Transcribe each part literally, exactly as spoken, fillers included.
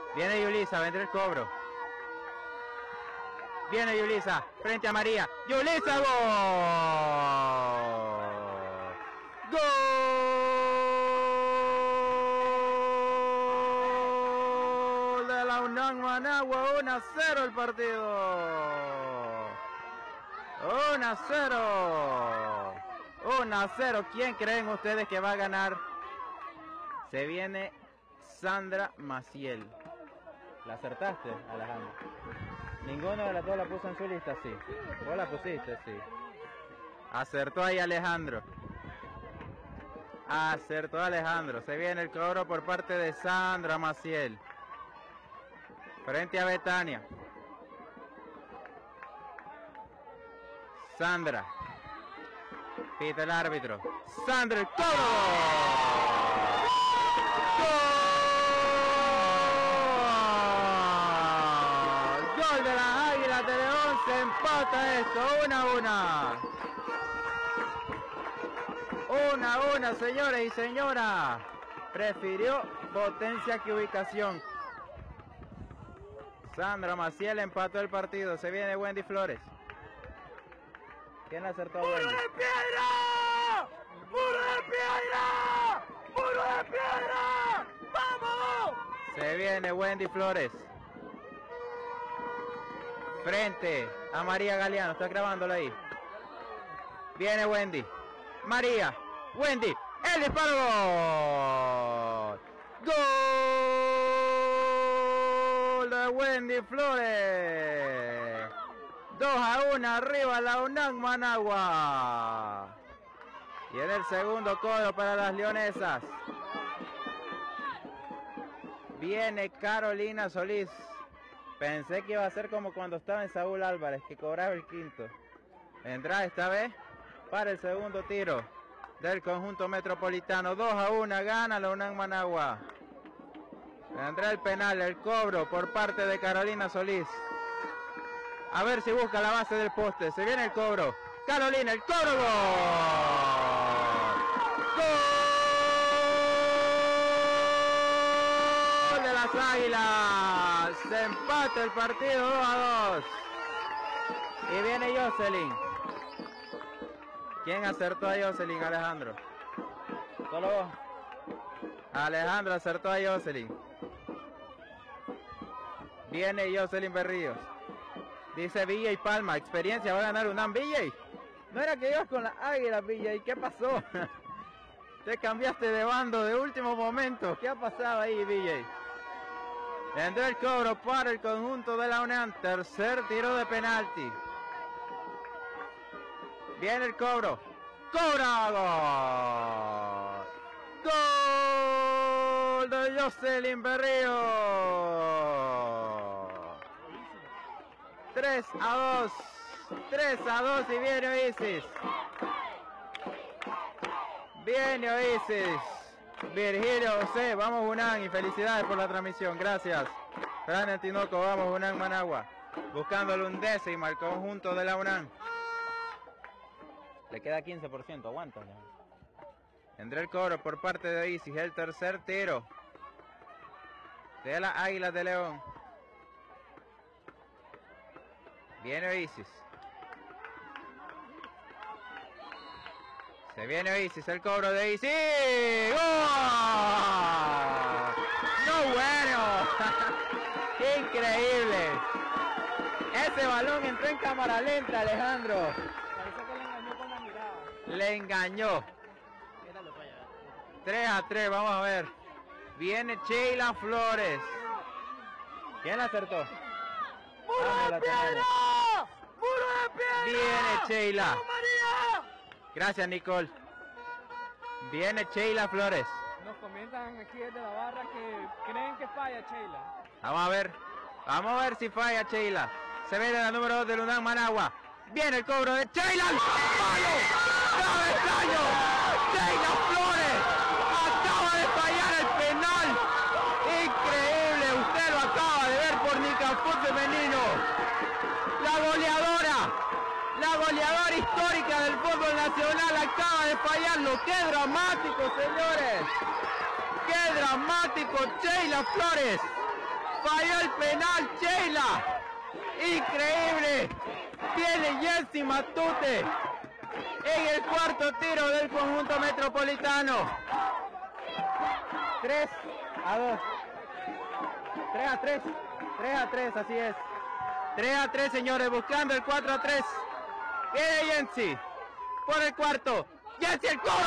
Viene Yulisa, vendrá el cobro. Viene Yulisa, frente a María. Yulisa, gol. Gol de la UNAM Managua, uno a cero el partido. uno a cero. uno a cero. ¿Quién creen ustedes que va a ganar? Se viene Sandra Maciel. ¿La acertaste, Alejandro? Ninguno de las dos la puso en su lista, sí. ¿Vos la pusiste? Sí. Acertó ahí Alejandro. Acertó Alejandro. Se viene el cobro por parte de Sandra Maciel. Frente a Betania. Sandra. Pita el árbitro. Sandra, el cobro. Gol de las Águilas de León, se empata esto, una a una. Una a una, señores y señoras. Prefirió potencia que ubicación. Sandra Maciel empató el partido. Se viene Wendy Flores. ¿Quién acertó a Wendy? ¡Muro de piedra! ¡Muro de piedra! ¡Muro de piedra! ¡Vamos! Se viene Wendy Flores. Frente a María Galeano. Está grabándolo ahí. Viene Wendy. María. Wendy. El disparo. Gol de Wendy Flores. dos a uno arriba la UNAM Managua. Y en el segundo cobro para las leonesas. Viene Carolina Solís. Pensé que iba a ser como cuando estaba en Saúl Álvarez, que cobraba el quinto. Vendrá esta vez para el segundo tiro del conjunto metropolitano. dos a uno gana la UNAM Managua. Vendrá el penal, el cobro por parte de Carolina Solís. A ver si busca la base del poste. Se viene el cobro. Carolina, el cobro. ¡Gol! ¡Gol de las Águilas! Se empata el partido dos a dos. Y viene Jocelyn. ¿Quién acertó a Jocelyn? Alejandro. Solo vos. Alejandro acertó a Jocelyn. Viene Jocelyn Berríos. Dice V J Palma, experiencia, va a ganar UNAM. V J, no era que ibas con las Águilas, V J, ¿qué pasó? Te cambiaste de bando de último momento. ¿Qué ha pasado ahí, V J? Vendrá el cobro para el conjunto de la UNAM. Tercer tiro de penalti. Viene el cobro. ¡Cobra! ¡Gol! ¡Gol de Jocelyn Berrío! tres a dos. tres a dos y viene Oasis. Viene Oasis. Virgilio José, vamos UNAM y felicidades por la transmisión. Gracias. Fran Tinoco, vamos UNAM Managua. Buscando el undécimo al conjunto de la UNAM. Le queda quince por ciento, aguanta. Tendrá el cobro por parte de Oasis. El tercer tiro de las Águilas de León. Viene Oasis. Se viene Oasis, el cobro de Oasis. ¡Gol! ¡No bueno! ¡Qué increíble! Ese balón entró en cámara lenta, Alejandro. Parece que le engañó con la mirada. Le engañó. tres a tres, vamos a ver. Viene Sheila Flores. ¿Quién la acertó? ¡Muro Ah, de la piedra! tenemos. ¡Muro de piedra! Viene Sheila. ¡Vamos, María! Gracias, Nicole. Viene Sheila Flores. Nos comentan aquí desde la barra que creen que falla Sheila. Vamos a ver. Vamos a ver si falla Sheila. Se ve la número dos del UNAM Managua. Viene el cobro de Sheila. ¡Palo! ¡Travesaño! ¡Sheila Flores! Acaba de fallar el penal. Increíble. Usted lo acaba de ver por Nicafut femenino. La goleadora. La goleadora histórica del fútbol nacional acaba de fallarlo. ¡Qué dramático, señores! ¡Qué dramático! Sheila Flores Falló el penal, Sheila. Increíble. Viene Jensi Matute en el cuarto tiro del conjunto metropolitano. tres a dos. tres a tres. tres a tres, así es. tres a tres, señores, buscando el cuatro a tres. Viene Jensi por el cuarto. Jensi el cobro.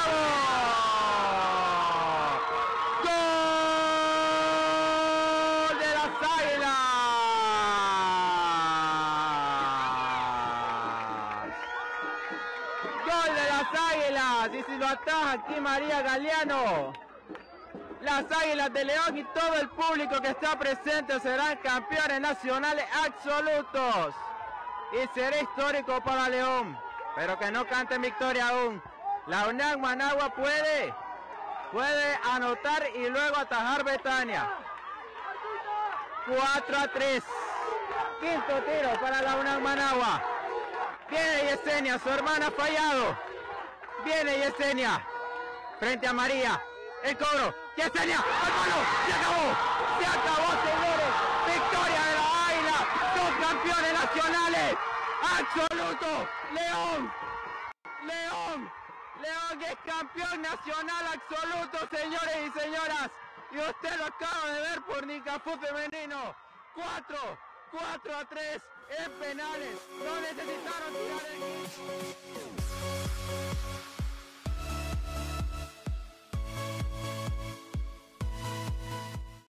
¡Gol de las Águilas! ¡Gol de las Águilas! Y si lo ataja aquí María Galeano, las Águilas de León y todo el público que está presente serán campeones nacionales absolutos. Y será histórico para León. Pero que no canten victoria aún. La UNAM Managua puede, puede anotar y luego atajar Betania. cuatro a tres. Quinto tiro para la UNAM Managua. Viene Yesenia, su hermana ha fallado. Viene Yesenia. Frente a María. El cobro. Yesenia. ¡Al palo! ¡Se acabó! ¡Se acabó, señores! ¡Victoria de la Águila! ¡Son campeones nacionales! ¡Absoluto! ¡León! ¡León! ¡León es campeón nacional absoluto, señores y señoras! Y usted lo acaba de ver por Nicafú femenino. cuatro, cuatro a tres en penales. No necesitaron tirar el...